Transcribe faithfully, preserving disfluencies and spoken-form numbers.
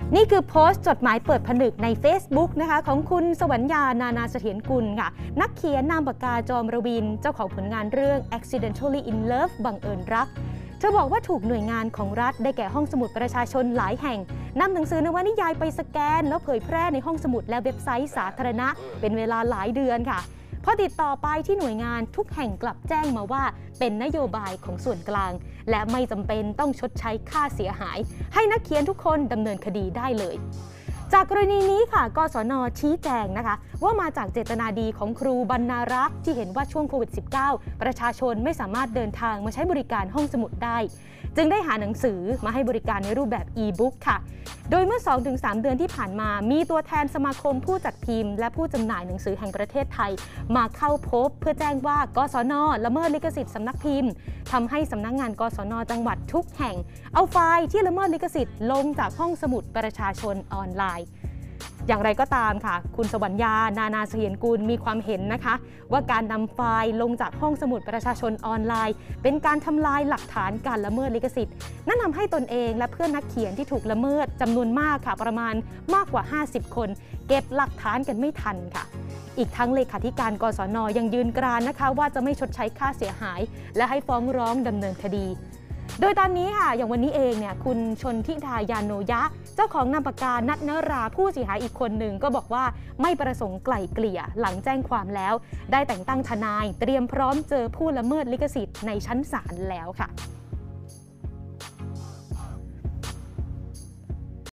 นี่คือโพสต์จดหมายเปิดผนึกใน Facebook นะคะของคุณสวรรญา นานาเสถียรกุลค่ะนักเขียนนามปากกาจอมระวินเจ้าของผลงานเรื่อง Accidentally in Love บังเอิญรักเธอบอกว่าถูกหน่วยงานของรัฐได้แก่ห้องสมุดประชาชนหลายแห่งนำหนังสือนวนิยายไปสแกนแล้วเผยแพร่ในห้องสมุดและเว็บไซต์สาธารณะเป็นเวลาหลายเดือนค่ะพอติดต่อไปที่หน่วยงานทุกแห่งกลับแจ้งมาว่าเป็นนโยบายของส่วนกลางและไม่จำเป็นต้องชดใช้ค่าเสียหายให้นักเขียนทุกคนดำเนินคดีได้เลยจากกรณีนี้ค่ะกสน.ชี้แจงนะคะว่ามาจากเจตนาดีของครูบรรณารักษ์ที่เห็นว่าช่วงโควิด สิบเก้า ประชาชนไม่สามารถเดินทางมาใช้บริการห้องสมุดได้จึงได้หาหนังสือมาให้บริการในรูปแบบอีบุ๊กค่ะโดยเมื่อ สองถึงสาม เดือนที่ผ่านมามีตัวแทนสมาคมผู้จัดพิมพ์และผู้จำหน่ายหนังสือแห่งประเทศไทยมาเข้าพบเพื่อแจ้งว่ากสน.ละเมิดลิขสิทธิ์สำนักพิมพ์ทำให้สำนักงานกสน.จังหวัดทุกแห่งเอาไฟล์ที่ละเมิดลิขสิทธิ์ลงจากห้องสมุดประชาชนออนไลน์อย่างไรก็ตามค่ะคุณสวรรญา นานาเสถียรกุลมีความเห็นนะคะว่าการนำไฟล์ลงจากห้องสมุดประชาชนออนไลน์เป็นการทำลายหลักฐานการละเมิดลิขสิทธิ์นั่นทำให้ตนเองและเพื่อนนักเขียนที่ถูกละเมิดจำนวนมากค่ะประมาณมากกว่าห้าสิบคนเก็บหลักฐานกันไม่ทันค่ะอีกทั้งเลขาธิการกสน.ยังยืนกรานนะคะว่าจะไม่ชดใช้ค่าเสียหายและให้ฟ้องร้องดำเนินคดีโดยตอนนี้ค่ะอย่างวันนี้เองเนี่ยคุณชนทิดายาโนยะเจ้าของนามปากกานัทนราผู้เสียหายอีกคนหนึ่งก็บอกว่าไม่ประสงค์ไกล่เกลี่ยหลังแจ้งความแล้วได้แต่งตั้งทนายเตรียมพร้อมเจอผู้ละเมิดลิขสิทธิ์ในชั้นศาลแล้วค่ะ